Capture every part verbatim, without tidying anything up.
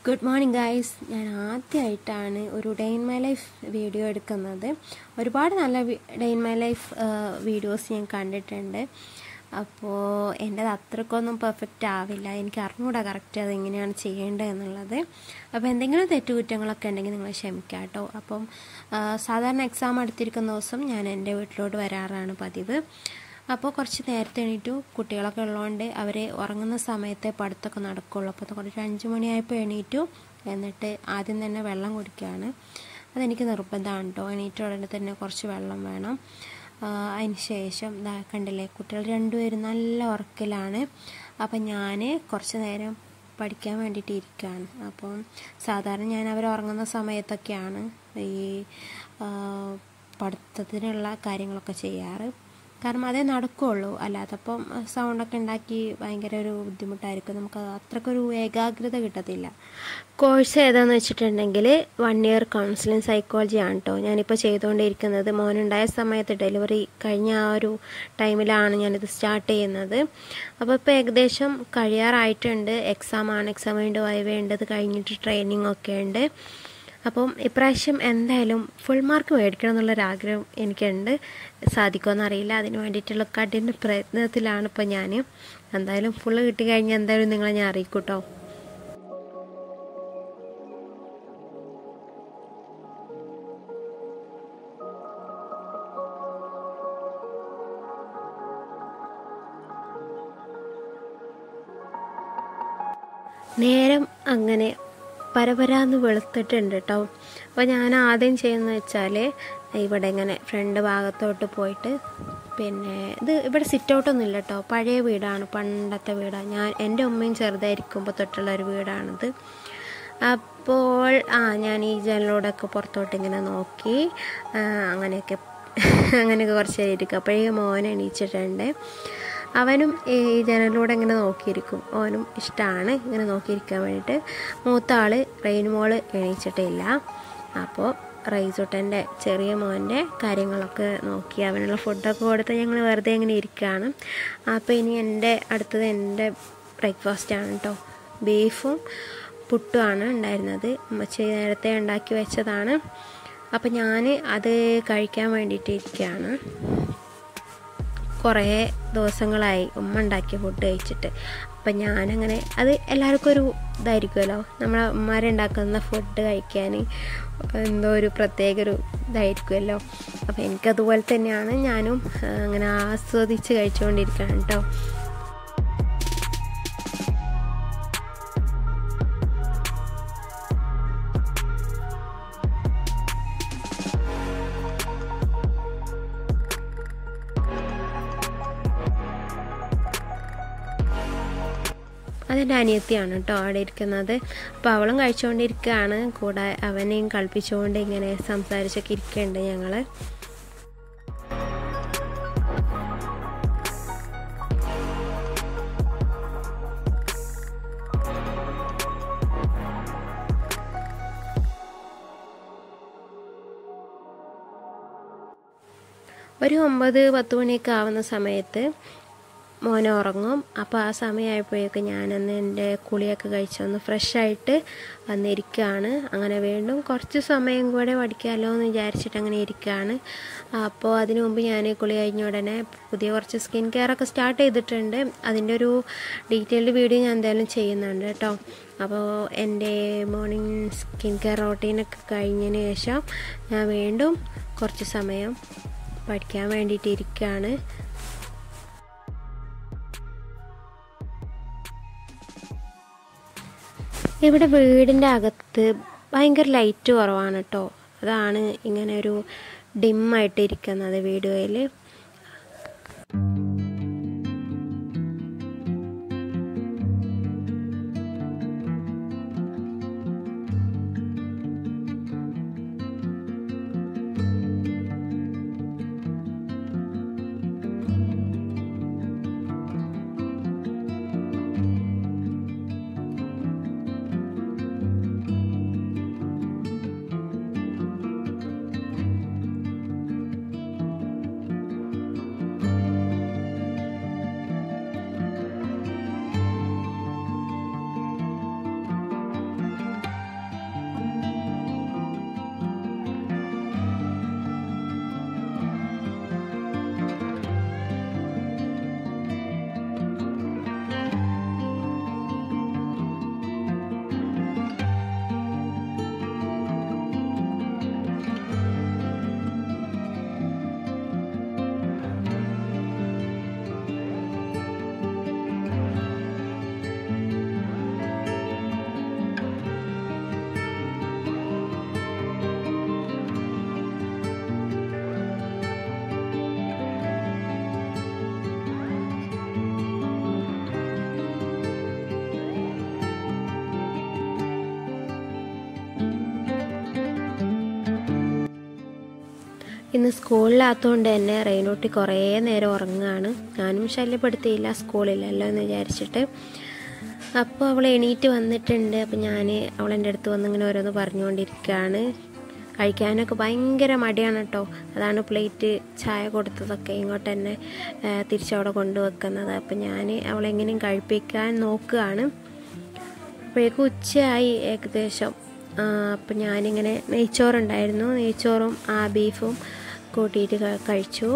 Good morning guys. ഞാൻ ആദ്യമായിട്ടാണ് ഒരു day in my life video എടുക്കുന്നത്. ഒരുപാട് നല്ല day in my life videos ഞാൻ കണ്ടിട്ടുണ്ട്. അപ്പോൾ എൻ്റെത് അത്രക്കൊന്നും പെർഫെക്റ്റ് ആവില്ല. എനിക്ക് അറിഞ്ഞൂടാ കറക്റ്റ് അത് എങ്ങനെയാണ് ചെയ്യേണ്ടത് എന്നുള്ളത്. അപ്പോൾ എന്തെങ്കിലും തെറ്റുകുറ്റങ്ങളൊക്കെ ഉണ്ടെങ്കിൽ നിങ്ങൾ ക്ഷമിക്കാം കേട്ടോ. അപ്പം സാധാരണ എക്സാം അടുത്തിരിക്കുന്ന ദിവസം ഞാൻ എൻ്റെ വീട്ടിലോട്ട് വരാറാണ് പതിവ്. അപ്പോൾ കുറച്ച് നേരത്തെ എണീറ്റു. കുട്ടികളൊക്കെ ഉള്ളതുകൊണ്ട് അവർ ഉറങ്ങുന്ന സമയത്തെ പഠിത്തമൊക്കെ നടക്കുകയുള്ളൂ. അപ്പോൾ കുറച്ച് അഞ്ച് മണിയായപ്പോൾ എണീറ്റു. എന്നിട്ട് ആദ്യം തന്നെ വെള്ളം കുടിക്കുകയാണ്. അതെനിക്ക് നിർബന്ധമാണ് കേട്ടോ. എണീറ്റ ഉടനെ തന്നെ കുറച്ച് വെള്ളം വേണം. അതിന് ശേഷം ഇതാ കണ്ടില്ലേ, കുട്ടികൾ രണ്ടുപേരും നല്ല ഉറക്കലാണ്. അപ്പം ഞാൻ കുറച്ച് നേരം പഠിക്കാൻ വേണ്ടിയിട്ട് ഇരിക്കുകയാണ്. അപ്പം സാധാരണ ഞാൻ അവർ ഉറങ്ങുന്ന സമയത്തൊക്കെയാണ് ഈ പഠിത്തത്തിനുള്ള കാര്യങ്ങളൊക്കെ ചെയ്യാറ്. കാരണം അതേ നടക്കുകയുള്ളൂ. അല്ലാത്തപ്പം സൗണ്ടൊക്കെ ഉണ്ടാക്കി ഭയങ്കര ഒരു ബുദ്ധിമുട്ടായിരിക്കും. നമുക്ക് അത്രക്കൊരു ഏകാഗ്രത കിട്ടത്തില്ല. കോഴ്സ് ഏതാണെന്ന് വെച്ചിട്ടുണ്ടെങ്കിൽ വൺ ഇയർ കൗൺസിലിംഗ് സൈക്കോളജി ആണ് കേട്ടോ ഞാനിപ്പോൾ ചെയ്തുകൊണ്ടിരിക്കുന്നത്. മോനുണ്ടായ സമയത്ത് ഡെലിവറി കഴിഞ്ഞ ആ ഒരു ടൈമിലാണ് ഞാനിത് സ്റ്റാർട്ട് ചെയ്യുന്നത്. അപ്പോൾ ഇപ്പോൾ ഏകദേശം കഴിയാറായിട്ടുണ്ട്. എക്സാമാണ്, എക്സാം വേണ്ടി വൈവേണ്ടത് കഴിഞ്ഞിട്ട് ട്രെയിനിങ് ഒക്കെ ഉണ്ട്. അപ്പം ഇപ്രാവശ്യം എന്തായാലും ഫുൾ മാർക്ക് മേടിക്കണം എന്നുള്ളൊരാഗ്രഹം എനിക്കുണ്ട്. സാധിക്കുമെന്നറിയില്ല. അതിന് വേണ്ടിയിട്ടുള്ള കഠിന പ്രയത്നത്തിലാണ് ഇപ്പോൾ ഞാൻ. എന്തായാലും ഫുള്ള് കിട്ടിക്കഴിഞ്ഞാൽ എന്തായാലും നിങ്ങളെ ഞാൻ അറിയിക്കും കേട്ടോ. നേരം അങ്ങനെ പരപരാന്ന് വെളുത്തിട്ടുണ്ട് കേട്ടോ. അപ്പോൾ ഞാൻ ആദ്യം ചെയ്യുന്നത് വെച്ചാൽ ഇവിടെ ഇങ്ങനെ ഫ്രണ്ട് ഭാഗത്തോട്ട് പോയിട്ട്, പിന്നെ ഇത് ഇവിടെ സിറ്റ് ഔട്ടൊന്നും ഇല്ല കേട്ടോ. പഴയ വീടാണ്, പണ്ടത്തെ വീടാണ്. ഞാൻ എൻ്റെ ഉമ്മയും ചെറുതായിരിക്കുമ്പോൾ തൊട്ടുള്ള ഒരു വീടാണിത്. അപ്പോൾ ആ ഞാൻ ഈ ജനലോടൊക്കെ പുറത്തോട്ട് ഇങ്ങനെ നോക്കി അങ്ങനെയൊക്കെ അങ്ങനെയൊക്കെ കുറച്ച് ഇരിക്കും. അപ്പോഴേ മോൻ എണീച്ചിട്ടുണ്ട്. അവനും ഈ ജനലിലൂടെ ഇങ്ങനെ നോക്കിയിരിക്കും. അവനും ഇഷ്ടമാണ് ഇങ്ങനെ നോക്കിയിരിക്കാൻ വേണ്ടിയിട്ട്. മൂത്ത ആൾ റെയിൻമോള് എണീച്ചിട്ടില്ല. അപ്പോൾ റൈസൂട്ടൻ്റെ ചെറിയ മോൻ്റെ കാര്യങ്ങളൊക്കെ നോക്കി അവനുള്ള ഫുഡൊക്കെ കൊടുത്ത് ഞങ്ങൾ വെറുതെ ഇങ്ങനെ ഇരിക്കുകയാണ്. അപ്പോൾ ഇനി എൻ്റെ അടുത്തത് എൻ്റെ ബ്രേക്ക്ഫാസ്റ്റാണ് കേട്ടോ. ബീഫും പുട്ടുമാണ് ഉണ്ടായിരുന്നത്. അമ്മച്ചി നേരത്തെ ഉണ്ടാക്കി വെച്ചതാണ്. അപ്പോൾ ഞാൻ അത് കഴിക്കാൻ വേണ്ടിയിട്ട് ഇരിക്കുകയാണ്. കുറേ ദിവസങ്ങളായി ഉമ്മ ഉണ്ടാക്കിയ ഫുഡ് കഴിച്ചിട്ട്. അപ്പം ഞാനങ്ങനെ അത് എല്ലാവർക്കും ഒരു ഇതായിരിക്കുമല്ലോ, നമ്മളെ ഉമ്മാരുണ്ടാക്കുന്ന ഫുഡ് കഴിക്കാൻ എന്തോ ഒരു പ്രത്യേക ഒരു ഇതായിരിക്കുമല്ലോ. അപ്പം എനിക്കതുപോലെ തന്നെയാണ്. ഞാനും അങ്ങനെ ആസ്വദിച്ച് കഴിച്ചുകൊണ്ടിരിക്കുകയാണ് കേട്ടോ. അതെൻ്റെ അനിയത്തിയാണ് കേട്ടോ അവിടെ ഇരിക്കുന്നത്. അപ്പോൾ അവളും കഴിച്ചുകൊണ്ടിരിക്കുകയാണ്. കൂടെ അവനെയും കളിപ്പിച്ചുകൊണ്ട് ഇങ്ങനെ സംസാരിച്ചൊക്കെ ഇരിക്കുന്നുണ്ട് ഞങ്ങൾ. ഒരു ഒമ്പത് പത്ത് മണിയൊക്കെ ആവുന്ന സമയത്ത് മോനെ ഉറങ്ങും. അപ്പോൾ ആ സമയമായപ്പോഴേക്ക് ഞാനന്ന് എൻ്റെ കുളിയൊക്കെ കഴിച്ചൊന്ന് ഫ്രഷായിട്ട് വന്നിരിക്കുകയാണ്. അങ്ങനെ വീണ്ടും കുറച്ച് സമയം കൂടെ പഠിക്കാമല്ലോ എന്ന് വിചാരിച്ചിട്ട് അങ്ങനെ ഇരിക്കുകയാണ്. അപ്പോൾ അതിനു മുമ്പ് ഞാൻ കുളി കഴിഞ്ഞ ഉടനെ പുതിയ കുറച്ച് സ്കിൻ കെയർ ഒക്കെ സ്റ്റാർട്ട് ചെയ്തിട്ടുണ്ട്. അതിൻ്റെ ഒരു ഡീറ്റെയിൽഡ് വീഡിയോ ഞാൻ എന്തായാലും ചെയ്യുന്നുണ്ട് കേട്ടോ. അപ്പോൾ എൻ്റെ മോർണിംഗ് സ്കിൻ കെയർ റൂട്ടീനൊക്കെ കഴിഞ്ഞതിന് ശേഷം ഞാൻ വീണ്ടും കുറച്ച് സമയം പഠിക്കാൻ വേണ്ടിയിട്ട് ഇരിക്കുകയാണ്. ഇവിടെ വീടിൻ്റെ അകത്ത് ഭയങ്കര ലൈറ്റ് കുറവാണ് കേട്ടോ. അതാണ് ഇങ്ങനെ ഒരു ഡിമ്മായിട്ട് ഇരിക്കുന്നത് വീഡിയോയിൽ. ഇന്ന് സ്കൂളിലാത്തതുകൊണ്ട് തന്നെ റെയിനൂട്ടി കുറേ നേരം ഉറങ്ങുകയാണ്. ഞാനും ശല്യപ്പെടുത്തിയില്ല, സ്കൂളിലല്ലോ എന്ന് വിചാരിച്ചിട്ട്. അപ്പോൾ അവൾ എണീറ്റ് വന്നിട്ടുണ്ട്. അപ്പോൾ ഞാൻ അവളെൻ്റെ അടുത്ത് വന്നിങ്ങനെ ഓരോന്ന് പറഞ്ഞുകൊണ്ടിരിക്കുകയാണ്. കഴിക്കാനൊക്കെ ഭയങ്കര മടിയാണ് കേട്ടോ. അതാണ് പ്ലേറ്റ് ചായ കൊടുത്തതൊക്കെ ഇങ്ങോട്ട് തന്നെ തിരിച്ചവിടെ കൊണ്ടുവെക്കുന്നത്. അപ്പം ഞാൻ അവളെങ്ങനെയും കഴിപ്പിക്കാൻ നോക്കുകയാണ്. അപ്പോഴേക്കും ഉച്ചയായി ഏകദേശം. അപ്പം ഞാനിങ്ങനെ നെയ്ച്ചോറുണ്ടായിരുന്നു, നെയ്ച്ചോറും ആ ബീഫും കൂട്ടിയിട്ട് കഴിച്ചു.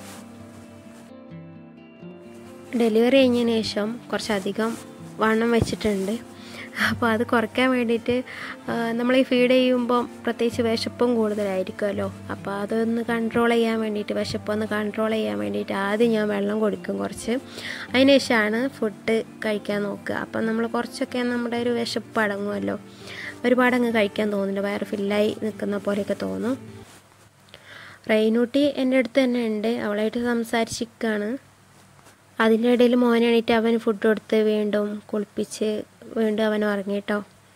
ഡെലിവറി കഴിഞ്ഞതിന് ശേഷം കുറച്ചധികം വണ്ണം വെച്ചിട്ടുണ്ട്. അപ്പോൾ അത് കുറയ്ക്കാൻ വേണ്ടിയിട്ട് നമ്മൾ ഈ ഫീഡ് ചെയ്യുമ്പം പ്രത്യേകിച്ച് വിശപ്പും കൂടുതലായിരിക്കുമല്ലോ. അപ്പോൾ അതൊന്ന് കൺട്രോൾ ചെയ്യാൻ വേണ്ടിയിട്ട്, വിശപ്പൊന്ന് കൺട്രോൾ ചെയ്യാൻ വേണ്ടിയിട്ട് ആദ്യം ഞാൻ വെള്ളം കൊടുക്കും കുറച്ച്. അതിന് ശേഷമാണ് ഫുഡ് കഴിക്കാൻ നോക്കുക. അപ്പം നമ്മൾ കുറച്ചൊക്കെ നമ്മുടെ ഒരു വിശപ്പ് അടങ്ങുമല്ലോ. ഒരുപാടങ്ങ് കഴിക്കാൻ തോന്നില്ല, വയറ് ഫില്ലായി നിൽക്കുന്ന പോലെയൊക്കെ തോന്നും. റെയിനൂട്ടി എൻ്റെ അടുത്ത് തന്നെ ഉണ്ട്, അവളായിട്ട് സംസാരിച്ചിരിക്കുകയാണ്. അതിൻ്റെ ഇടയിൽ മോനെ എണീറ്റ് അവന് ഫുഡ് കൊടുത്ത് വീണ്ടും കുളിപ്പിച്ച് വീണ്ടും അവൻ ഉറങ്ങിട്ടോ.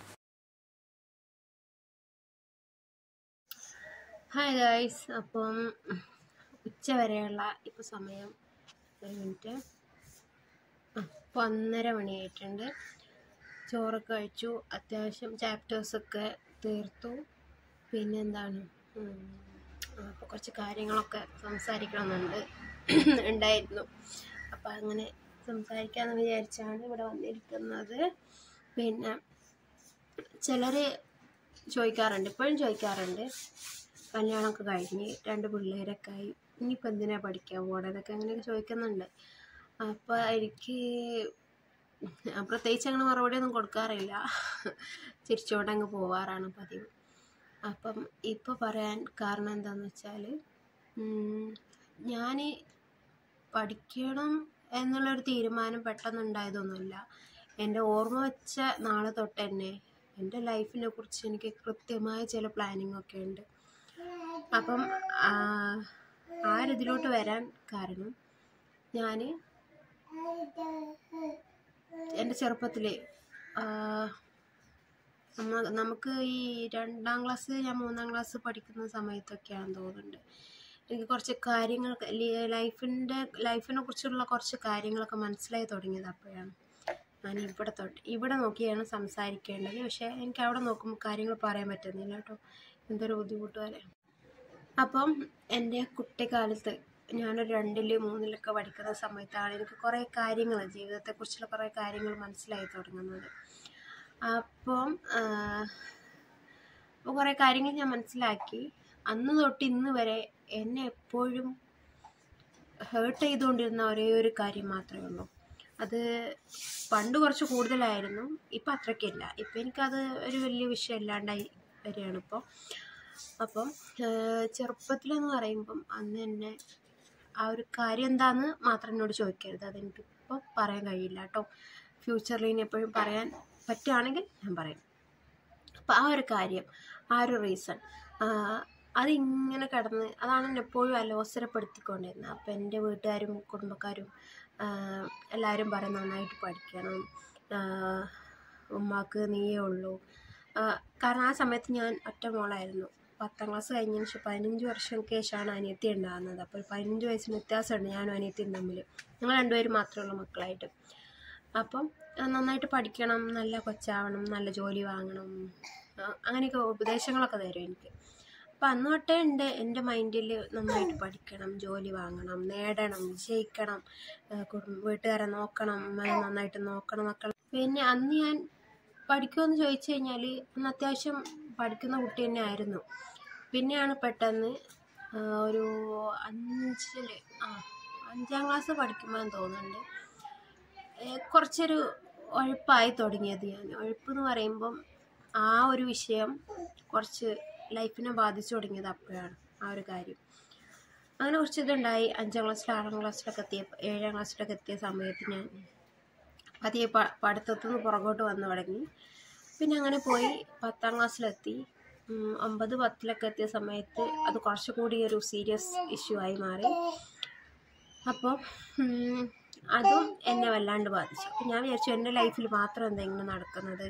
ഹായ് ഗൈസ്, അപ്പം ഉച്ച വരെയുള്ള ഇപ്പോൾ സമയം ഒരു മിനിറ്റ് ഇപ്പോൾ ഒന്നര മണിയായിട്ടുണ്ട്. ചോറൊക്കെ കഴിച്ചു, അത്യാവശ്യം ചാപ്റ്റേഴ്സൊക്കെ തീർത്തു. പിന്നെന്താണ്, അപ്പോൾ കുറച്ച് കാര്യങ്ങളൊക്കെ സംസാരിക്കണമെന്നുണ്ട് ഉണ്ടായിരുന്നു. അപ്പം അങ്ങനെ സംസാരിക്കാമെന്ന് വിചാരിച്ചാണ് ഇവിടെ വന്നിരിക്കുന്നത്. പിന്നെ ചിലർ ചോദിക്കാറുണ്ട്, ഇപ്പോഴും ചോദിക്കാറുണ്ട്, കല്യാണമൊക്കെ കഴിഞ്ഞ് രണ്ട് പിള്ളേരൊക്കെ ആയി, ഇനിയിപ്പോൾ എന്തിനാണ് പഠിക്കാൻ പോകണമെന്നൊക്കെ അങ്ങനെയൊക്കെ ചോദിക്കുന്നുണ്ട്. അപ്പോൾ എനിക്ക് പ്രത്യേകിച്ച് അങ്ങനെ മറുപടി ഒന്നും കൊടുക്കാറില്ല, ചിരിച്ചുകൊണ്ടങ്ങ് പോവാറാണ് പതിവ്. അപ്പം ഇപ്പോൾ പറയാൻ കാരണം എന്താണെന്ന് വെച്ചാൽ, ഞാൻ പഠിക്കണം എന്നുള്ളൊരു തീരുമാനം പെട്ടെന്നുണ്ടായതൊന്നുമില്ല. എൻ്റെ ഓർമ്മ വെച്ച നാളെ തൊട്ട് തന്നെ എൻ്റെ ലൈഫിനെ കുറിച്ച് എനിക്ക് കൃത്യമായ ചില പ്ലാനിങ് ഒക്കെ ഉണ്ട്. അപ്പം ആ ഇതിലോട്ട് വരാൻ കാരണം, ഞാൻ എൻ്റെ ചെറുപ്പത്തിൽ നമുക്ക് ഈ രണ്ടാം ക്ലാസ് ഞാൻ മൂന്നാം ക്ലാസ് പഠിക്കുന്ന സമയത്തൊക്കെയാണെന്ന് തോന്നുന്നുണ്ട്, എനിക്ക് കുറച്ച് കാര്യങ്ങൾ ലൈഫിൻ്റെ ലൈഫിനെ കുറിച്ചുള്ള കുറച്ച് കാര്യങ്ങളൊക്കെ മനസ്സിലായി തുടങ്ങിയത് അപ്പോഴാണ്. ഞാൻ ഇവിടെ തൊട്ട് ഇവിടെ നോക്കിയാണ് സംസാരിക്കേണ്ടത്, പക്ഷേ എനിക്ക് അവിടെ നോക്കുമ്പോൾ കാര്യങ്ങൾ പറയാൻ പറ്റുന്നില്ല കേട്ടോ, എന്തൊരു ബുദ്ധിമുട്ട് പോലെ. അപ്പം എൻ്റെ കുട്ടിക്കാലത്ത് ഞാനൊരു രണ്ടിൽ മൂന്നിലൊക്കെ പഠിക്കുന്ന സമയത്താണ് എനിക്ക് കുറേ കാര്യങ്ങൾ, ജീവിതത്തെക്കുറിച്ചുള്ള കുറേ കാര്യങ്ങൾ മനസ്സിലായി തുടങ്ങുന്നത്. അപ്പം അപ്പോൾ കുറേ കാര്യങ്ങൾ ഞാൻ മനസ്സിലാക്കി. അന്ന് തൊട്ട് ഇന്ന് വരെ എന്നെ എപ്പോഴും ഹേർട്ട് ചെയ്തുകൊണ്ടിരുന്ന ഒരേ ഒരു കാര്യം മാത്രമേ ഉള്ളൂ. അത് പണ്ട് കുറച്ച് കൂടുതലായിരുന്നു, ഇപ്പം അത്രയ്ക്കില്ല. ഇപ്പം എനിക്കത് ഒരു വലിയ വിഷയം ഇല്ലാണ്ടായി വരികയാണ് ഇപ്പോൾ. അപ്പം ചെറുപ്പത്തിലെന്ന് പറയുമ്പം അന്ന് തന്നെ ആ ഒരു കാര്യം എന്താണെന്ന് മാത്രം എന്നോട് ചോദിക്കരുത്, അതെനിക്കിപ്പോൾ പറയാൻ കഴിയില്ല കേട്ടോ. ഫ്യൂച്ചറിൽ ഇനി എപ്പോഴും പറയാൻ പറ്റുകയാണെങ്കിൽ ഞാൻ പറയും. അപ്പം ആ ഒരു കാര്യം, ആ ഒരു റീസൺ, അതിങ്ങനെ കിടന്ന് അതാണ് എന്നെ എപ്പോഴും അലോസരപ്പെടുത്തിക്കൊണ്ടിരുന്നത്. അപ്പം എൻ്റെ വീട്ടുകാരും കുടുംബക്കാരും എല്ലാവരും പറയും നന്നായിട്ട് പഠിക്കണം, ഉമ്മാക്ക് നീയേ ഉള്ളൂ. കാരണം ആ സമയത്ത് ഞാൻ ഒറ്റ മോളായിരുന്നു. പത്താം ക്ലാസ് കഴിഞ്ഞതിന് ശേഷം പതിനഞ്ച് വർഷങ്ങൾക്ക് ശേഷമാണ് അനിയത്തി ഉണ്ടാകുന്നത്. അപ്പോൾ പതിനഞ്ച് വയസ്സിന് വ്യത്യാസമുണ്ട് ഞാനും അനിയത്തിയും തമ്മിൽ, ഞങ്ങൾ രണ്ടുപേരും മാത്രമുള്ള മക്കളായിട്ട്. അപ്പം നന്നായിട്ട് പഠിക്കണം, നല്ല കൊച്ചാവണം, നല്ല ജോലി വാങ്ങണം, അങ്ങനെയൊക്കെ ഉപദേശങ്ങളൊക്കെ തരും എനിക്ക്. അപ്പം അന്ന് തൊട്ടേ ഉണ്ട് എൻ്റെ മൈൻഡിൽ നന്നായിട്ട് പഠിക്കണം, ജോലി വാങ്ങണം, നേടണം, വിജയിക്കണം, വീട്ടുകാരെ നോക്കണം, അമ്മയെ നന്നായിട്ട് നോക്കണം മക്കൾ. പിന്നെ അന്ന് ഞാൻ പഠിക്കുമെന്ന് ചോദിച്ചു കഴിഞ്ഞാൽ അന്ന് അത്യാവശ്യം പഠിക്കുന്ന കുട്ടി തന്നെ ആയിരുന്നു. പിന്നെയാണ് പെട്ടെന്ന് ഒരു അഞ്ചിൽ ആ അഞ്ചാം ക്ലാസ് പഠിക്കുമ്പോൾ തോന്നുന്നുണ്ട് കുറച്ചൊരു ഉഴപ്പായി തുടങ്ങിയത്. ഞാൻ ഉഴപ്പെന്ന് പറയുമ്പം ആ ഒരു വിഷയം കുറച്ച് ലൈഫിനെ ബാധിച്ചു തുടങ്ങിയത് അപ്പോഴാണ് ആ ഒരു കാര്യം. അങ്ങനെ കുറച്ച് ഇതുണ്ടായി. അഞ്ചാം ക്ലാസ്സിൽ ആറാം ക്ലാസ്സിലൊക്കെ എത്തിയ ഏഴാം ക്ലാസ്സിലൊക്കെ എത്തിയ സമയത്ത് ഞാൻ പതിയെ പ പഠിത്തത്തിൽ നിന്ന് പുറകോട്ട് വന്നു തുടങ്ങി. പിന്നെ അങ്ങനെ പോയി പത്താം ക്ലാസ്സിലെത്തി. ഒമ്പത് പത്തിലൊക്കെ എത്തിയ സമയത്ത് അത് കുറച്ചുകൂടി ഒരു സീരിയസ് ഇഷ്യൂ ആയി മാറി. അപ്പോൾ അതും എന്നെ വല്ലാണ്ട് ബാധിച്ചു. അപ്പം ഞാൻ വിചാരിച്ചു എൻ്റെ ലൈഫിൽ മാത്രം എന്തെങ്കിലും നടക്കുന്നത്,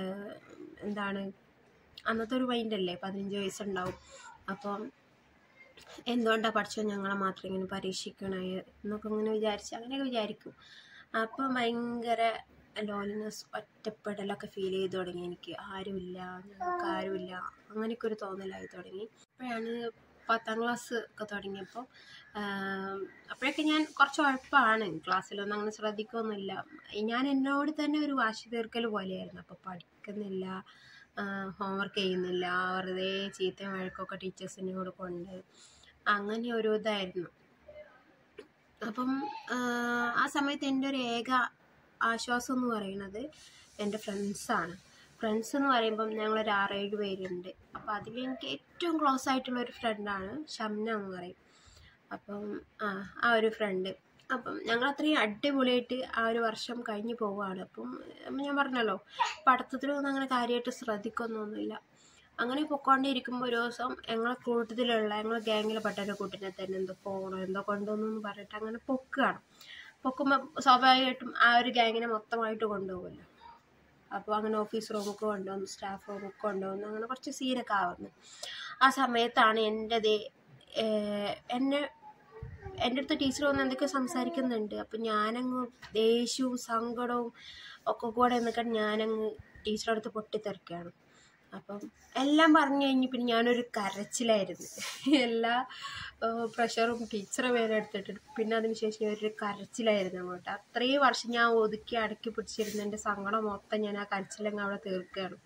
എന്താണ് അന്നത്തെ ഒരു മൈൻഡല്ലേ, പതിനഞ്ച് വയസ്സുണ്ടാവും. അപ്പം എന്തുകൊണ്ടാണ് പഠിച്ചോ ഞങ്ങളെ മാത്രം ഇങ്ങനെ പരീക്ഷിക്കണേ എന്നൊക്കെ ഇങ്ങനെ വിചാരിച്ച് അങ്ങനെയൊക്കെ വിചാരിക്കും. അപ്പം ഭയങ്കര ലോൺലിനെസ്, ഒറ്റപ്പെടലൊക്കെ ഫീൽ ചെയ്ത് തുടങ്ങി എനിക്ക്. ആരുമില്ല, ഞങ്ങൾക്ക് ആരുമില്ല, അങ്ങനെയൊക്കെ ഒരു തോന്നലായി തുടങ്ങി. അപ്പോഴാണ് പത്താം ക്ലാസ് ഒക്കെ തുടങ്ങിയപ്പോൾ അപ്പോഴൊക്കെ ഞാൻ കുറച്ച് ഉഴപ്പാണ്, ക്ലാസ്സിലൊന്നും അങ്ങനെ ശ്രദ്ധിക്കുകയൊന്നുമില്ല. ഞാൻ എന്നോട് തന്നെ ഒരു വാശി തീർക്കൽ പോലെയായിരുന്നു. അപ്പോൾ പഠിക്കുന്നില്ല, ഹോംവർക്ക് ചെയ്യുന്നില്ല, വെറുതെ ചീത്തയും വഴക്കൊക്കെ ടീച്ചേഴ്സിനോട് കൊണ്ട് അങ്ങനെ ഒരു ഇതായിരുന്നു. അപ്പം ആ സമയത്ത് എൻ്റെ ഒരു ഏക ആശ്വാസം എന്ന് പറയുന്നത് എൻ്റെ ഫ്രണ്ട്സാണ്. ഫ്രണ്ട്സ് എന്ന് പറയുമ്പം ഞങ്ങളൊരു ആറേഴ് പേരുണ്ട്. അപ്പോൾ അതിൽ എനിക്ക് ഏറ്റവും ക്ലോസ് ആയിട്ടുള്ളൊരു ഫ്രണ്ടാണ് ഷംന എന്ന് പറയും. അപ്പം ആ ആ ഒരു ഫ്രണ്ട്, അപ്പം ഞങ്ങൾ അത്രയും അടിപൊളിയായിട്ട് ആ ഒരു വർഷം കഴിഞ്ഞ് പോവുകയാണ്. അപ്പം ഞാൻ പറഞ്ഞല്ലോ പഠിത്തത്തിലൊന്നും അങ്ങനെ കാര്യമായിട്ട് ശ്രദ്ധിക്കൊന്നുമില്ല. അങ്ങനെ പൊക്കോണ്ടിരിക്കുമ്പോൾ ഒരു ദിവസം ഞങ്ങളെ കൂട്ടത്തിലുള്ള ഞങ്ങളെ ഗ്യാങ്ങിലെ പെട്ടൊരു കൂട്ടിനെ തന്നെ എന്തോ ഫോണോ എന്തോ കൊണ്ടുവന്നു പറഞ്ഞിട്ട് അങ്ങനെ പൊക്കുകയാണ്. പൊക്കുമ്പോൾ സ്വാഭാവികമായിട്ടും ആ ഒരു ഗ്യാങ്ങിനെ മൊത്തമായിട്ട് കൊണ്ടുപോകുമല്ലോ. അപ്പോൾ അങ്ങനെ ഓഫീസ് റൂമൊക്കെ കൊണ്ടുവന്നു, സ്റ്റാഫ് റൂമൊക്കെ കൊണ്ടുവന്നു, അങ്ങനെ കുറച്ച് സീനൊക്കെ ആവുന്നു. ആ സമയത്താണ് എൻ്റെത് എന്നെ എൻ്റെ അടുത്ത് ടീച്ചർ വന്ന് എന്തൊക്കെ സംസാരിക്കുന്നുണ്ട്. അപ്പം ഞാനങ്ങ് ദേഷ്യവും സങ്കടവും ഒക്കെ കൂടെ നിന്നിട്ട് ഞാനങ്ങ് ടീച്ചറുടെ അടുത്ത് പൊട്ടിത്തെറിക്കുകയാണ്. അപ്പം എല്ലാം പറഞ്ഞു കഴിഞ്ഞ് പിന്നെ ഞാനൊരു കരച്ചിലായിരുന്നു. എല്ലാ പ്രഷറും ടീച്ചറെ പേരെ എടുത്തിട്ട് പിന്നെ അതിന് ശേഷം ഒരു കരച്ചിലായിരുന്നു അങ്ങോട്ട്. അത്രയും വർഷം ഞാൻ ഒതുക്കി അടക്കി പിടിച്ചിരുന്ന എൻ്റെ സങ്കടം മൊത്തം ഞാൻ ആ കരച്ചിലങ്ങ് അവിടെ തീർക്കുകയാണ്.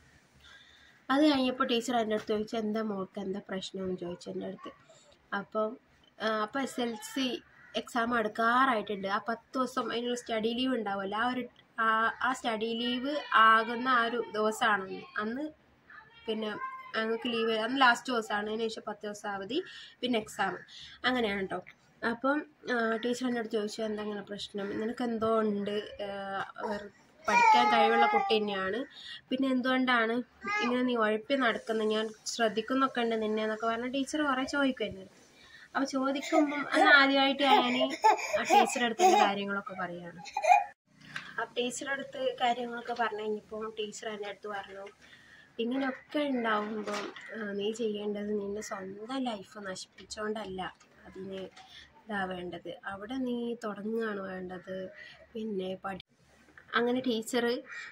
അത് കഴിഞ്ഞപ്പോൾ ടീച്ചർ എൻ്റെ അടുത്ത് ചോദിച്ചു, എന്താ മോൾക്ക് എന്താ പ്രശ്നമെന്ന് ചോദിച്ചു എൻ്റെ അടുത്ത്. അപ്പം അപ്പോൾ എസ് എൽ സി എക്സാം എടുക്കാറായിട്ടുണ്ട്. ആ പത്ത് ദിവസം അതിനുള്ള സ്റ്റഡി ലീവ് ഉണ്ടാവുമല്ലോ, ആ ഒരു ആ സ്റ്റഡി ലീവ് ആകുന്ന ആ ഒരു ദിവസമാണ് അന്ന്. പിന്നെ ഞങ്ങൾക്ക് ലീവ് അന്ന് ലാസ്റ്റ് ദിവസമാണ്, അതിന് ശേഷം പത്ത് ദിവസം അവധി, പിന്നെ എക്സാം, അങ്ങനെയാണ് കേട്ടോ. അപ്പം ടീച്ചർ എൻ്റെ അടുത്ത് ചോദിച്ചു, എന്താ ഇങ്ങനെ പ്രശ്നം, നിനക്ക് എന്തോ ഉണ്ട്, പഠിക്കാൻ കഴിവുള്ള കുട്ടി തന്നെയാണ്, പിന്നെ എന്തുകൊണ്ടാണ് ഇങ്ങനെ നീ ഉഴപ്പി നടക്കുന്നത്, ഞാൻ ശ്രദ്ധിക്കുന്നൊക്കെ ഉണ്ട് നിന്നെ എന്നൊക്കെ പറഞ്ഞാൽ ടീച്ചർ കുറേ ചോദിക്കും എൻ്റെ അടുത്ത്. അപ്പോൾ ചോദിക്കുമ്പം അന്ന് ആദ്യമായിട്ട് ഞാൻ ആ ടീച്ചറുടെ അടുത്തുള്ള കാര്യങ്ങളൊക്കെ പറയുകയാണ്. ആ ടീച്ചറുടെ അടുത്ത് കാര്യങ്ങളൊക്കെ പറഞ്ഞു കഴിഞ്ഞപ്പോൾ ടീച്ചർ എൻ്റെ അടുത്ത് പറഞ്ഞു, ഇങ്ങനെയൊക്കെ ഉണ്ടാവുമ്പം നീ ചെയ്യേണ്ടത് നിൻ്റെ സ്വന്തം ലൈഫ് നശിപ്പിച്ചുകൊണ്ടല്ല അതിന് ഇതാവേണ്ടത്, അവിടെ നീ തുടങ്ങുകയാണ് വേണ്ടത്. പിന്നെ പഠി അങ്ങനെ ടീച്ചർ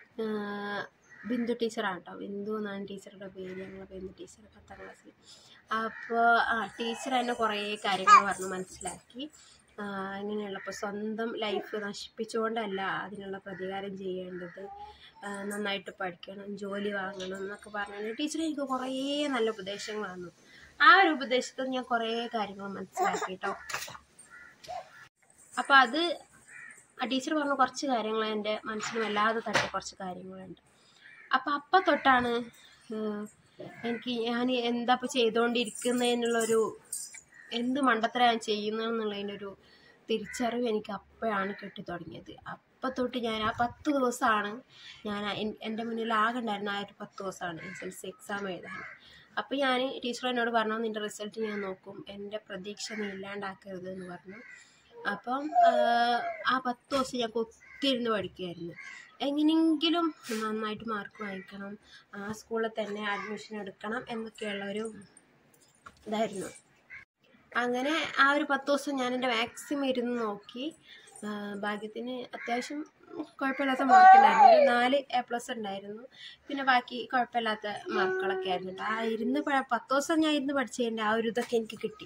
ബിന്ദു ടീച്ചറാണ് കേട്ടോ, ബിന്ദു എന്നാണ് ടീച്ചറുടെ പേര്, ഞങ്ങളെ ബിന്ദു ടീച്ചർ പത്താം ക്ലാസ്സിൽ. അപ്പോൾ ആ ടീച്ചർ എന്നെ കുറേ കാര്യങ്ങൾ പറഞ്ഞ് മനസ്സിലാക്കി. ഇങ്ങനെയുള്ളപ്പോൾ സ്വന്തം ലൈഫ് നശിപ്പിച്ചുകൊണ്ടല്ല അതിനുള്ള പ്രതികാരം ചെയ്യേണ്ടത്, നന്നായിട്ട് പഠിക്കണം, ജോലി വാങ്ങണം എന്നൊക്കെ പറഞ്ഞു ടീച്ചർ എനിക്ക് കുറേ നല്ല ഉപദേശങ്ങൾ തന്നു. ആ ഒരു ഉപദേശത്തിൽ ഞാൻ കുറേ കാര്യങ്ങൾ മനസ്സിലാക്കി കേട്ടോ. അപ്പോൾ അത് ആ ടീച്ചർ പറഞ്ഞ കുറച്ച് കാര്യങ്ങൾ എൻ്റെ മനസ്സിന് വല്ലാതെ തട്ടിയ കുറച്ച് കാര്യങ്ങളുണ്ട്. അപ്പം അപ്പം തൊട്ടാണ് എനിക്ക് ഞാൻ എന്താ ഇപ്പോൾ ചെയ്തുകൊണ്ടിരിക്കുന്നതിനുള്ളൊരു എന്ത് മണ്ടത്തരം ഞാൻ ചെയ്യുന്നതെന്നുള്ളതിനൊരു തിരിച്ചറിവ് എനിക്ക് അപ്പോഴാണ് കിട്ടി തുടങ്ങിയത്. അപ്പം തൊട്ട് ഞാൻ ആ പത്ത് ദിവസമാണ് ഞാൻ എൻ്റെ മുന്നിൽ ആകെ ഉണ്ടായിരുന്ന ആ ഒരു പത്ത് ദിവസമാണ് എസ് എൽ സി എക്സാം എഴുതാൻ. അപ്പം ഞാൻ ടീച്ചർ എന്നോട് പറഞ്ഞു, നിൻ്റെ റിസൾട്ട് ഞാൻ നോക്കും, എൻ്റെ പ്രതീക്ഷ നീ ഇല്ലാണ്ടാക്കരുത് എന്ന് പറഞ്ഞു. അപ്പം ആ പത്ത് ദിവസം ഞാൻ ഒത്തിരുന്ന് പഠിക്കുമായിരുന്നു. എങ്ങനെയെങ്കിലും നന്നായിട്ട് മാർക്ക് വാങ്ങിക്കണം, ആ സ്കൂളിൽ തന്നെ അഡ്മിഷൻ എടുക്കണം എന്നൊക്കെയുള്ളൊരു ഇതായിരുന്നു. അങ്ങനെ ആ ഒരു പത്ത് ദിവസം ഞാൻ എൻ്റെ മാക്സിമം ഇരുന്ന് നോക്കി. ഭാഗ്യത്തിന് അത്യാവശ്യം കുഴപ്പമില്ലാത്ത മാർക്ക് ഉണ്ടായിരുന്നു, ഒരു നാല് എ പ്ലസ് ഉണ്ടായിരുന്നു. പിന്നെ ബാക്കി കുഴപ്പമില്ലാത്ത മാർക്കുകളൊക്കെ ആയിരുന്നു. ആ ഇരുന്ന് പത്ത് ദിവസം ഞാൻ ഇരുന്ന് പഠിച്ചതിൻ്റെ ആ ഒരു ഇതൊക്കെ എനിക്ക് കിട്ടി.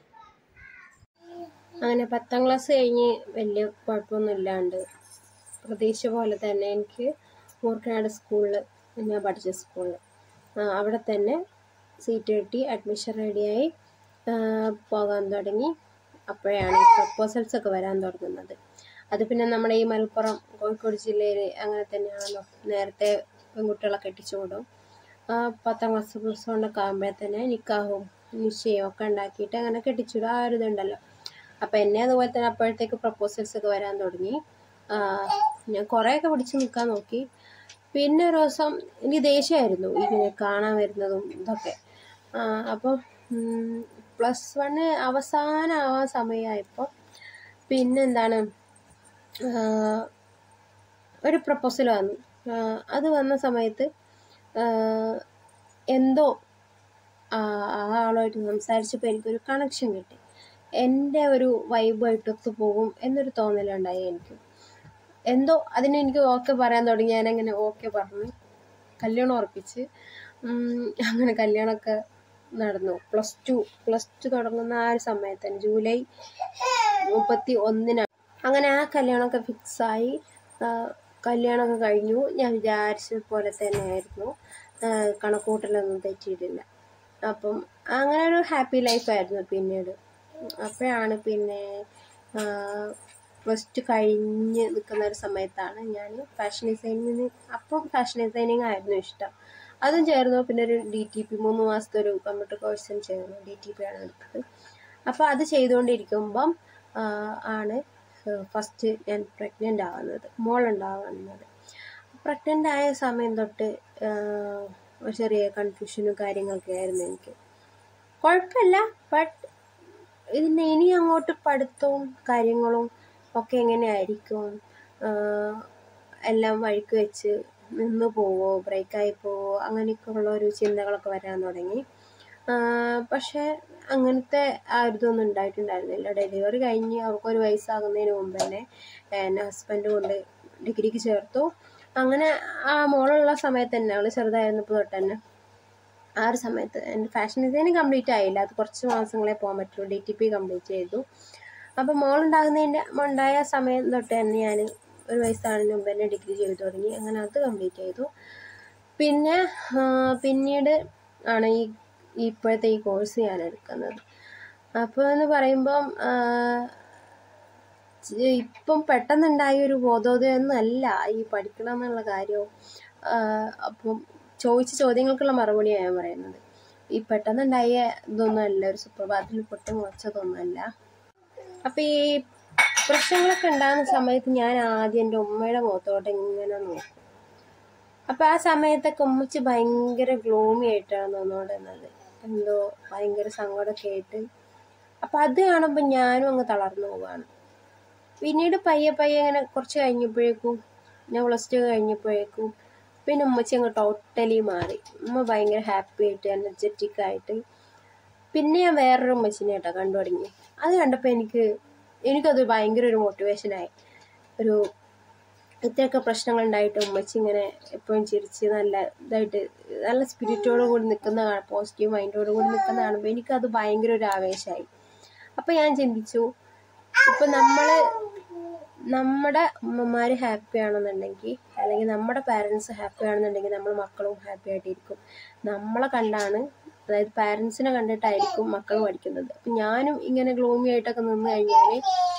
അങ്ങനെ പത്താം ക്ലാസ് കഴിഞ്ഞ് വലിയ കുഴപ്പമൊന്നും ഇല്ലാണ്ട് പ്രതീക്ഷ പോലെ തന്നെ എനിക്ക് മൂർക്കനാട് സ്കൂളിൽ, ഞാൻ പഠിച്ച സ്കൂളിൽ അവിടെ തന്നെ സീറ്റ് കിട്ടി, അഡ്മിഷൻ റെഡിയായി പോകാൻ തുടങ്ങി. അപ്പോഴാണ് പ്രപ്പോസൽസൊക്കെ വരാൻ തുടങ്ങുന്നത്. അത് പിന്നെ നമ്മുടെ ഈ മലപ്പുറം കോഴിക്കോട് ജില്ലയിൽ അങ്ങനെ തന്നെയാണല്ലോ, നേരത്തെ പെൺകുട്ടികളെ കെട്ടിച്ചു വിടും. പത്താം ക്ലാസ് പ്ലസ് വണ്ണൊക്കെ ആകുമ്പോഴേ തന്നെ നിക്കാഹും നിശ്ചയവും ഒക്കെ ഉണ്ടാക്കിയിട്ട് അങ്ങനെ കെട്ടിച്ചുവിടും, ആ ഒരു ഇതുണ്ടല്ലോ. അപ്പം എന്നെ അതുപോലെ തന്നെ അപ്പോഴത്തേക്ക് പ്രപ്പോസൽസൊക്കെ വരാൻ തുടങ്ങി. ഞാൻ കുറേയൊക്കെ പിടിച്ച് നിൽക്കാൻ നോക്കി. പിന്നെ ഒരു ദിവസം എനിക്ക് ദേഷ്യമായിരുന്നു ഇങ്ങനെ കാണാൻ വരുന്നതും ഇതൊക്കെ. അപ്പോൾ പ്ലസ് വണ്ണ് അവസാനമാവാൻ സമയമായപ്പോൾ പിന്നെന്താണ് ഒരു പ്രപ്പോസൽ വന്നു. അത് വന്ന സമയത്ത് എന്തോ ആ ആളുമായിട്ട് സംസാരിച്ചപ്പോൾ എനിക്കൊരു കണക്ഷൻ കിട്ടി. എൻ്റെ ഒരു വൈബായിട്ട് ഒത്തു പോകും എന്നൊരു തോന്നലുണ്ടായി എനിക്ക്. എന്തോ അതിന് എനിക്ക് ഓക്കെ പറയാൻ തുടങ്ങി. ഞാനങ്ങനെ ഓക്കെ പറഞ്ഞ് കല്യാണം ഉറപ്പിച്ച്. അങ്ങനെ കല്യാണമൊക്കെ നടന്നു. പ്ലസ് ടു പ്ലസ് ടു തുടങ്ങുന്ന ആ ഒരു സമയത്ത് ജൂലൈ മുപ്പത്തി ഒന്നിനാണ് അങ്ങനെ ആ കല്യാണമൊക്കെ ഫിക്സായി. കല്യാണമൊക്കെ കഴിഞ്ഞു. ഞാൻ വിചാരിച്ച പോലെ തന്നെയായിരുന്നു. കണക്കൂട്ടലൊന്നും തെറ്റിയിട്ടില്ല. അപ്പം അങ്ങനെ ഒരു ഹാപ്പി ലൈഫായിരുന്നു. പിന്നീട് അപ്പോഴാണ് പിന്നെ പ്ലസ് ടു കഴിഞ്ഞ് നിൽക്കുന്ന ഒരു സമയത്താണ് ഞാൻ ഫാഷൻ ഡിസൈനിങ്ങിന് അപ്പം ഫാഷൻ ഡിസൈനിങ് ആയിരുന്നു ഇഷ്ടം. അതും ചേർന്നു. പിന്നെ ഒരു ഡി ടി പി മൂന്ന് മാസത്തെ ഒരു കമ്പ്യൂട്ടർ കോഴ്സും ചേർന്നു. ഡി ടി പി ആണ് എടുത്തത്. അപ്പോൾ അത് ചെയ്തുകൊണ്ടിരിക്കുമ്പം ആണ് ഫസ്റ്റ് ഞാൻ പ്രഗ്നൻ്റ് ആവുന്നത്, മോളുണ്ടാവുന്നത്. പ്രഗ്നൻ്റ് ആയ സമയം തൊട്ട് ചെറിയ കൺഫ്യൂഷനും കാര്യങ്ങളൊക്കെ ആയിരുന്നു എനിക്ക്. കുഴപ്പമില്ല, ബട്ട് ഇതിൻ്റെ ഇനി അങ്ങോട്ട് പഠിത്തവും കാര്യങ്ങളും ഒക്കെ എങ്ങനെയായിരിക്കും, എല്ലാം വഴിക്ക് വെച്ച് നിന്ന് പോവോ, ബ്രേക്കായി പോവോ, അങ്ങനെയൊക്കെ ഉള്ളൊരു ചിന്തകളൊക്കെ വരാൻ തുടങ്ങി. പക്ഷേ അങ്ങനത്തെ ആ ഇതൊന്നും ഉണ്ടായിട്ടുണ്ടായിരുന്നില്ല. ഡെലിവറി കഴിഞ്ഞ് അവർക്കൊരു വയസ്സാകുന്നതിന് മുമ്പ് തന്നെ എന്നെ ഹസ്ബൻഡ് കൊണ്ട് ഡിഗ്രിക്ക് ചേർത്തു. അങ്ങനെ ആ മോളുള്ള സമയത്ത് തന്നെ, അവൾ ചെറുതായിരുന്നപ്പോൾ തൊട്ട് തന്നെ ആ ഒരു സമയത്ത് എൻ്റെ ഫാഷൻ ഡിസൈനിങ് കംപ്ലീറ്റ് ആയില്ല. അത് കുറച്ച് മാസങ്ങളെ പോകാൻ പറ്റുള്ളൂ. ഡി ടി പി കംപ്ലീറ്റ് ചെയ്തു. അപ്പോൾ മോളുണ്ടാകുന്നതിൻ്റെ ഉണ്ടായ സമയം തൊട്ട് തന്നെ ഞാൻ ഒരു വയസ്സാകുന്നതിന് മുമ്പ് തന്നെ ഡിഗ്രി ചെയ്തു തുടങ്ങി. അങ്ങനെ അത് കംപ്ലീറ്റ് ചെയ്തു. പിന്നെ പിന്നീട് ആണ് ഈ ഇപ്പോഴത്തെ ഈ കോഴ്സ് ഞാൻ എടുക്കുന്നത്. അപ്പോൾ എന്ന് പറയുമ്പം ഇപ്പം പെട്ടെന്നുണ്ടായ ഒരു ബോധോദയമൊന്നുമല്ല ഈ പഠിക്കണം എന്നുള്ള കാര്യവും. അപ്പം ചോദിച്ച ചോദ്യങ്ങൾക്കുള്ള മറുപടിയാണ് ഞാൻ പറയുന്നത്. ഈ പെട്ടെന്നുണ്ടായ ഇതൊന്നും അല്ല, ഒരു സുപ്രഭാതത്തിൽ പൊട്ടി മുളച്ചതൊന്നുമല്ല. അപ്പം ഈ പ്രശ്നങ്ങളൊക്കെ ഉണ്ടാകുന്ന സമയത്ത് ഞാൻ ആദ്യം എൻ്റെ ഉമ്മയുടെ മുഖത്തോട്ട് ഇങ്ങനെ നോക്കും. അപ്പം ആ സമയത്തൊക്കെ ഉമ്മച്ചി ഭയങ്കര ഗ്ലോമി ആയിട്ടാണ് തോന്നുകൊണ്ടിരുന്നത്. എന്തോ ഭയങ്കര സങ്കടമൊക്കെ ആയിട്ട്. അപ്പം അത് കാണുമ്പോൾ ഞാനും അങ്ങ് തളർന്നു പോവാണ്. പിന്നീട് പയ്യെ പയ്യെ ഇങ്ങനെ കുറച്ച് കഴിഞ്ഞപ്പോഴേക്കും, ഞാൻ പ്ലസ് ടു കഴിഞ്ഞപ്പോഴേക്കും പിന്നെ ഉമ്മച്ചി അങ്ങ് ടോട്ടലി മാറി. ഉമ്മ ഭയങ്കര ഹാപ്പി ആയിട്ട് എനർജറ്റിക് ആയിട്ട്. പിന്നെ ഞാൻ വേറൊരു ഉമ്മച്ചിനെ കേട്ടോ കണ്ടു തുടങ്ങി. അത് കണ്ടപ്പോൾ എനിക്ക് എനിക്കത് ഭയങ്കര ഒരു മോട്ടിവേഷനായി. ഒരു ഇത്രയൊക്കെ പ്രശ്നങ്ങളുണ്ടായിട്ട് ഉമ്മച്ചി ഇങ്ങനെ എപ്പോഴും ചിരിച്ച് നല്ല ഇതായിട്ട് നല്ല സ്പിരിറ്റോട് കൂടി നിൽക്കുന്ന, പോസിറ്റീവ് മൈൻഡോട് കൂടി നിൽക്കുന്ന കാണുമ്പോൾ എനിക്കത് ഭയങ്കര ഒരു ആവേശമായി. അപ്പം ഞാൻ ചിന്തിച്ചു, ഇപ്പം നമ്മൾ നമ്മുടെ ഉമ്മമാർ ഹാപ്പി ആണെന്നുണ്ടെങ്കിൽ, അല്ലെങ്കിൽ നമ്മുടെ പാരൻസ് ഹാപ്പി ആണെന്നുണ്ടെങ്കിൽ നമ്മൾ മക്കളും ഹാപ്പി ആയിട്ടിരിക്കും. നമ്മളെ കണ്ടാണ്, അതായത് പാരൻസിനെ കണ്ടിട്ടായിരിക്കും മക്കൾ പഠിക്കുന്നത്. അപ്പം ഞാനും ഇങ്ങനെ ഗ്ലോമി ആയിട്ടൊക്കെ നിന്ന് കഴിഞ്ഞാൽ,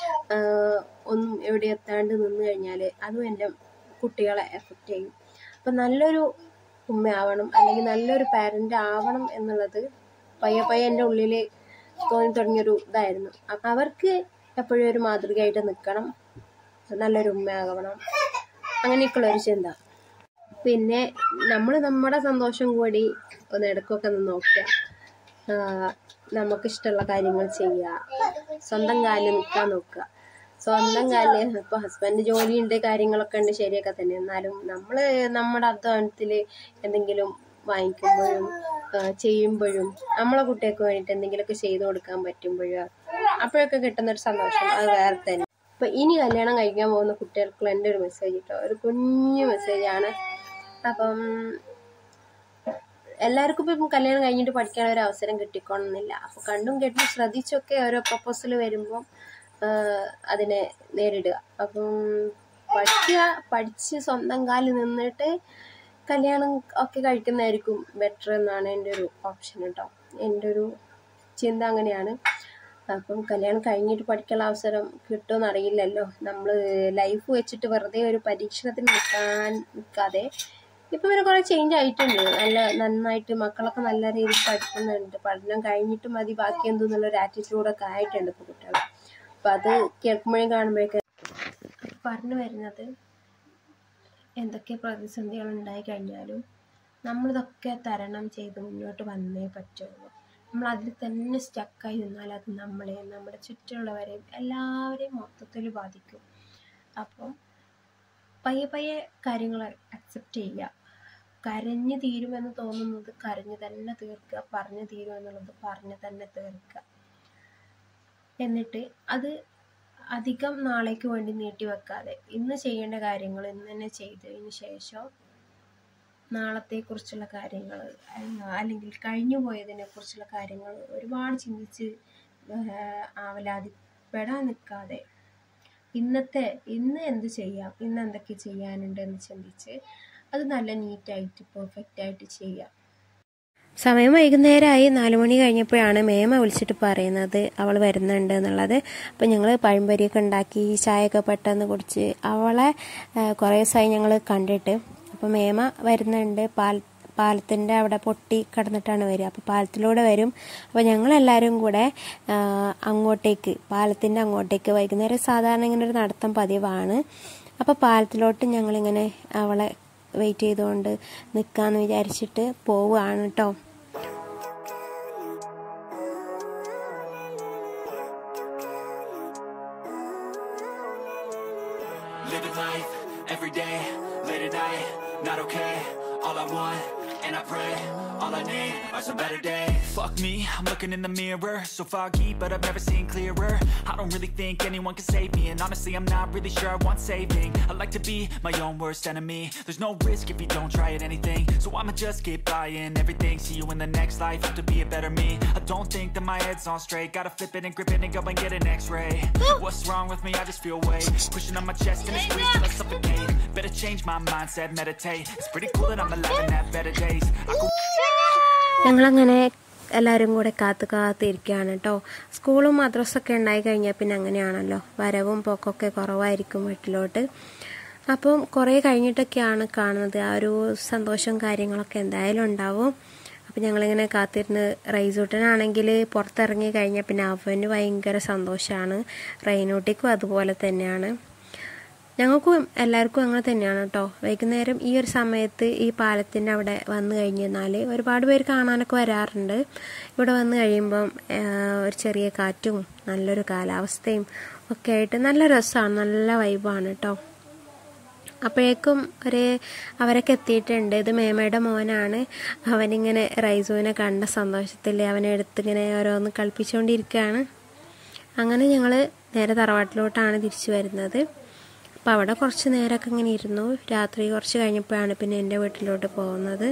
ഒന്നും എവിടെ എത്താണ്ട് നിന്ന് കഴിഞ്ഞാൽ അതും എൻ്റെ കുട്ടികളെ എഫക്റ്റ് ചെയ്യും. അപ്പം നല്ലൊരു ഉമ്മയാവണം, അല്ലെങ്കിൽ നല്ലൊരു പാരൻ്റ് ആവണം എന്നുള്ളത് പയ്യെ പയ്യെ എൻ്റെ ഉള്ളിൽ തോന്നി തുടങ്ങിയൊരു ഇതായിരുന്നു. അപ്പം അവർക്ക് എപ്പോഴും ഒരു മാതൃകയായിട്ട് നിൽക്കണം, നല്ലൊരു ഉമ്മയാകണം, അങ്ങനെയൊക്കെയുള്ളൊരു ചിന്ത. പിന്നെ നമ്മൾ നമ്മുടെ സന്തോഷം കൂടി ഒന്ന് ഇടയ്ക്കൊക്കെ ഒന്ന് നോക്കുക, നമുക്കിഷ്ടമുള്ള കാര്യങ്ങൾ ചെയ്യുക, സ്വന്തം കാലിൽ നിൽക്കാൻ നോക്കുക. സ്വന്തം കാലിൽ ഇപ്പോൾ ഹസ്ബൻഡ് ജോലിയുണ്ട്, കാര്യങ്ങളൊക്കെ ഉണ്ട്, ശരിയൊക്കെ തന്നെ. എന്നാലും നമ്മൾ നമ്മുടെ അധ്വാനത്തിൽ എന്തെങ്കിലും വാങ്ങിക്കുമ്പോഴും ചെയ്യുമ്പോഴും നമ്മളെ കുട്ടികൾക്ക് വേണ്ടിയിട്ട് എന്തെങ്കിലുമൊക്കെ ചെയ്തു കൊടുക്കാൻ പറ്റുമ്പോഴും അപ്പോഴൊക്കെ കിട്ടുന്നൊരു സന്തോഷം അത് വേറെ തന്നെ. അപ്പം ഇനി കല്യാണം കഴിക്കാൻ പോകുന്ന കുട്ടികൾക്കുള്ള എൻ്റെ ഒരു മെസ്സേജ് കേട്ടോ, ഒരു കുഞ്ഞു മെസ്സേജാണ്. അപ്പം എല്ലാവർക്കും ഇപ്പം കല്യാണം കഴിഞ്ഞിട്ട് പഠിക്കാൻ ഒരു അവസരം കിട്ടിക്കോണമെന്നില്ല. അപ്പോൾ കണ്ടും കേട്ടും ശ്രദ്ധിച്ചൊക്കെ ഓരോ പ്രപ്പോസൽ വരുമ്പം അതിനെ നേരിടുക. അപ്പം പഠിക്കുക, പഠിച്ച് സ്വന്തം കാലിൽ നിന്നിട്ട് കല്യാണം ഒക്കെ കഴിക്കുന്നതായിരിക്കും ബെറ്റർ എന്നാണ് എൻ്റെ ഒരു ഓപ്ഷൻ കേട്ടോ. എൻ്റെ ഒരു ചിന്ത അങ്ങനെയാണ്. അപ്പം കല്യാണം കഴിഞ്ഞിട്ട് പഠിക്കാനുള്ള അവസരം കിട്ടുമെന്ന് അറിയില്ലല്ലോ. നമ്മൾ ലൈഫ് വെച്ചിട്ട് വെറുതെ ഒരു പരീക്ഷണത്തിന് നിൽക്കാൻ നിൽക്കാതെ ഇപ്പം പിന്നെ കുറേ ചേഞ്ച് ആയിട്ടുണ്ട്. നല്ല നന്നായിട്ട് മക്കളൊക്കെ നല്ല രീതിയിൽ പഠിക്കുന്നുണ്ട്. പഠനം കഴിഞ്ഞിട്ട് മതി ബാക്കി എന്തെന്നുള്ളൊരു ആറ്റിറ്റ്യൂഡൊക്കെ ആയിട്ടുണ്ട് ഇപ്പോൾ കുട്ടികൾ. അപ്പം അത് കേൾക്കുമ്പോഴും കാണുമ്പോഴൊക്കെ പറഞ്ഞു വരുന്നത്, എന്തൊക്കെ പ്രതിസന്ധികൾ ഉണ്ടായി കഴിഞ്ഞാലും നമ്മളിതൊക്കെ തരണം ചെയ്ത് മുന്നോട്ട് വന്നേ പറ്റുള്ളൂ. നമ്മൾ അതിൽ തന്നെ സ്റ്റക്കായി നിന്നാൽ അത് നമ്മളെയും നമ്മുടെ ചുറ്റുമുള്ളവരെയും എല്ലാവരെയും മൊത്തത്തിൽ ബാധിക്കും. അപ്പം പയ്യെ പയ്യെ കാര്യങ്ങൾ അക്സെപ്റ്റ് ചെയ്യുക. കരഞ്ഞു തീരുമെന്ന് തോന്നുന്നത് കരഞ്ഞു തന്നെ തീർക്കുക, പറഞ്ഞു തീരുമെന്നുള്ളത് പറഞ്ഞു തന്നെ തീർക്കുക. എന്നിട്ട് അത് അധികം നാളേക്ക് വേണ്ടി നീട്ടി വെക്കാതെ ഇന്ന് ചെയ്യേണ്ട കാര്യങ്ങൾ ഇന്ന് തന്നെ ചെയ്തതിന് ശേഷം നാളത്തെക്കുറിച്ചുള്ള കാര്യങ്ങൾ അല്ലെങ്കിൽ കഴിഞ്ഞു പോയതിനെ കുറിച്ചുള്ള കാര്യങ്ങൾ ഒരുപാട് ചിന്തിച്ച് ആവലാതിപ്പെടാൻ നിൽക്കാതെ ഇന്നത്തെ ഇന്ന് എന്ത് ചെയ്യാം, ഇന്ന് എന്തൊക്കെ ചെയ്യാനുണ്ട് എന്ന് ചിന്തിച്ച് അത് നല്ല നീറ്റായിട്ട് പെർഫെക്റ്റ് ആയിട്ട് ചെയ്യാം. സമയം വൈകുന്നേരമായി, നാല് മണി കഴിഞ്ഞപ്പോഴാണ് മേമ വിളിച്ചിട്ട് പറയുന്നത് അവൾ വരുന്നുണ്ട് എന്നുള്ളത്. അപ്പം ഞങ്ങൾ പഴംപൊരിയൊക്കെ ഉണ്ടാക്കി ചായയൊക്കെ പെട്ടെന്ന് കുടിച്ച് അവളെ കുറേ ദിവസമായി ഞങ്ങൾ കണ്ടിട്ട്. അപ്പോൾ മേമ വരുന്നുണ്ട്, പാൽ പാലത്തിൻ്റെ അവിടെ പൊട്ടി കിടന്നിട്ടാണ് വരിക. അപ്പോൾ പാലത്തിലൂടെ വരും. അപ്പോൾ ഞങ്ങളെല്ലാവരും കൂടെ അങ്ങോട്ടേക്ക് പാലത്തിൻ്റെ അങ്ങോട്ടേക്ക് വൈകുന്നേരം സാധാരണ ഇങ്ങനെ ഒരു നടത്തം പതിവാണ്. അപ്പോൾ പാലത്തിലോട്ട് ഞങ്ങളിങ്ങനെ അവളെ വെയിറ്റ് ചെയ്തുകൊണ്ട് നിൽക്കാമെന്ന് വിചാരിച്ചിട്ട് പോവുകയാണ് കേട്ടോ. And I pray, all I need are some better days. Fuck me, I'm looking in the mirror, so foggy, but I've never seen clearer. I don't really think anyone can save me, and honestly I'm not really sure I want saving. I like to be my own worst enemy. There's no risk if you don't try at anything, so I'ma just keep buying everything. See you in the next life, have to be a better me. I don't think that my head's on straight, gotta flip it and grip it and go and get an x-ray. What's wrong with me? I just feel weight pushing on my chest and it's squeezed till I suffocate. Better change my mindset, meditate. It's pretty cool that I'm alive and have better days. ഞങ്ങളങ്ങനെ എല്ലാവരും കൂടെ കാത്ത് കാത്തിരിക്കുകയാണ് കേട്ടോ. സ്കൂളും മദ്രസൊക്കെ ഉണ്ടായി കഴിഞ്ഞാൽ പിന്നെ അങ്ങനെയാണല്ലോ, വരവും പോക്കൊക്കെ കുറവായിരിക്കും വീട്ടിലോട്ട്. അപ്പം കുറേ കഴിഞ്ഞിട്ടൊക്കെയാണ് കാണുന്നത്. ആ ഒരു സന്തോഷവും കാര്യങ്ങളൊക്കെ എന്തായാലും ഉണ്ടാവും. അപ്പം ഞങ്ങളിങ്ങനെ കാത്തിരുന്ന് റൈസൂട്ടനാണെങ്കിൽ പുറത്തിറങ്ങി കഴിഞ്ഞാൽ പിന്നെ അവന് ഭയങ്കര സന്തോഷമാണ്. റൈനൂട്ടിക്കും അതുപോലെ തന്നെയാണ്. ഞങ്ങൾക്കും എല്ലാവർക്കും അങ്ങനെ തന്നെയാണ് കേട്ടോ. വൈകുന്നേരം ഈ ഒരു സമയത്ത് ഈ പാലത്തിൻ്റെ അവിടെ വന്നു കഴിഞ്ഞാൽ ഒരുപാട് പേര് കാണാനൊക്കെ വരാറുണ്ട്. ഇവിടെ വന്നു കഴിയുമ്പം ഒരു ചെറിയ കാറ്റും നല്ലൊരു കാലാവസ്ഥയും ഒക്കെ ആയിട്ട് നല്ല രസമാണ്, നല്ല വൈബാണ് കേട്ടോ. അപ്പോഴേക്കും ഒരു അവരൊക്കെ എത്തിയിട്ടുണ്ട്. ഇത് മേമയുടെ മോനാണ്. അവനിങ്ങനെ റൈസുവിനെ കണ്ട സന്തോഷത്തിൽ അവനെ എടുത്തിങ്ങനെ ഓരോന്ന് കളിപ്പിച്ചുകൊണ്ടിരിക്കുകയാണ്. അങ്ങനെ ഞങ്ങൾ നേരെ തറവാട്ടിലോട്ടാണ് തിരിച്ചു വരുന്നത്. അപ്പോൾ അവിടെ കുറച്ച് നേരമൊക്കെ ഇങ്ങനെ ഇരുന്നു. രാത്രി കുറച്ച് കഴിഞ്ഞപ്പോഴാണ് പിന്നെ എൻ്റെ വീട്ടിലോട്ട് പോകുന്നത്.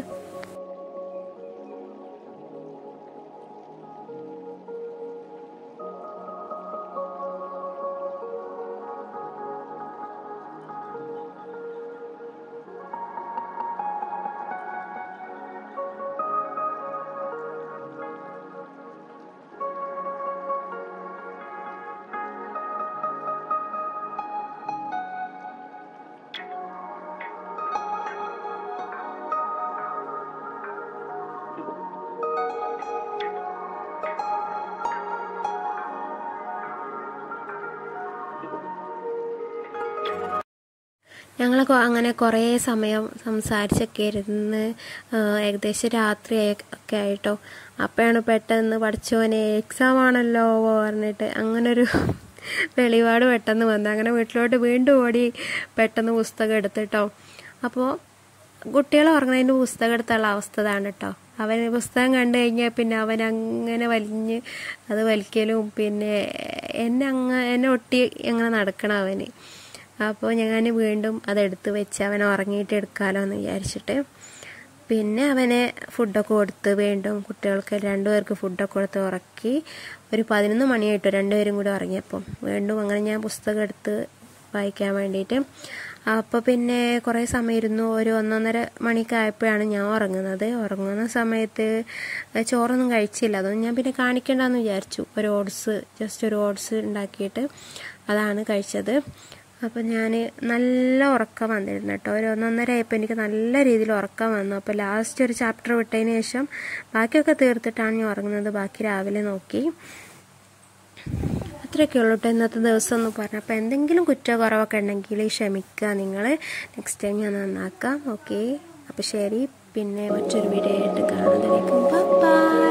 ഞങ്ങളൊക്കെ അങ്ങനെ കുറേ സമയം സംസാരിച്ചൊക്കെ ഇരുന്ന് ഏകദേശം രാത്രി ഒക്കെ ആയിട്ടോ. അപ്പോഴാണ് പെട്ടെന്ന് പഠിച്ചോനെ എക്സാം ആണല്ലോ പറഞ്ഞിട്ട് അങ്ങനൊരു വെളിപാട് പെട്ടെന്ന് വന്നു. അങ്ങനെ വീട്ടിലോട്ട് വീണ്ടും ഓടി പെട്ടെന്ന് പുസ്തകം എടുത്തിട്ടോ. അപ്പോൾ കുട്ടികൾ ഉറങ്ങുന്നതിൻ്റെ പുസ്തകം എടുത്തുള്ള അവസ്ഥ ഇതാണ് കേട്ടോ. അവൻ പുസ്തകം കണ്ടു കഴിഞ്ഞാൽ പിന്നെ അവൻ അങ്ങനെ വലിഞ്ഞ് അത് വലിക്കലും പിന്നെ എന്നെ അങ്ങ് എന്നെ ഒട്ടി അങ്ങനെ നടക്കണം അവന്. അപ്പോൾ ഞാൻ വീണ്ടും അതെടുത്ത് വെച്ച് അവനെ ഉറങ്ങിയിട്ട് എടുക്കാമല്ലോ എന്ന് വിചാരിച്ചിട്ട് പിന്നെ അവനെ ഫുഡൊക്കെ കൊടുത്ത് വീണ്ടും കുട്ടികൾക്ക് രണ്ടുപേർക്ക് ഫുഡൊക്കെ കൊടുത്ത് ഉറക്കി. ഒരു പതിനൊന്ന് മണിയായിട്ടോ രണ്ടുപേരും കൂടി ഉറങ്ങിയപ്പം വീണ്ടും അങ്ങനെ ഞാൻ പുസ്തകം എടുത്ത് വായിക്കാൻ വേണ്ടിയിട്ട്. അപ്പോൾ പിന്നെ കുറേ സമയം ഇരുന്നു. ഒരു ഒന്നൊന്നര മണിക്ക് ആയപ്പോഴാണ് ഞാൻ ഉറങ്ങുന്നത്. ഉറങ്ങുന്ന സമയത്ത് ചോറൊന്നും കഴിച്ചില്ല. അതൊന്നും ഞാൻ പിന്നെ കാണിക്കേണ്ടെന്ന് വിചാരിച്ചു. ഒരു ഓട്സ് ജസ്റ്റ് ഒരു ഓട്സ് ഉണ്ടാക്കിയിട്ട് അതാണ് കഴിച്ചത്. അപ്പം ഞാൻ നല്ല ഉറക്കം വന്നിരുന്നു കേട്ടോ. ഒരു ഒന്നൊന്നര ആയപ്പോൾ എനിക്ക് നല്ല രീതിയിൽ ഉറക്കം വന്നു. അപ്പോൾ ലാസ്റ്റ് ഒരു ചാപ്റ്റർ വിട്ടതിന് ശേഷം ബാക്കിയൊക്കെ തീർത്തിട്ടാണ് ഞാൻ ഉറങ്ങുന്നത്. ബാക്കി രാവിലെ നോക്കി. അത്രയൊക്കെ ഉള്ളൂ കേട്ടോ ഇന്നത്തെ ദിവസം എന്ന് പറഞ്ഞു. അപ്പോൾ എന്തെങ്കിലും കുറ്റക്കുറവൊക്കെ ഉണ്ടെങ്കിൽ ക്ഷമിക്കുക നിങ്ങൾ. നെക്സ്റ്റ് ടൈം ഞാൻ നന്നാക്കാം. ഓക്കെ, അപ്പോൾ ശരി. പിന്നെ മറ്റൊരു വീഡിയോ ആയിട്ട് കാണുന്നതിലേക്കും ബൈ.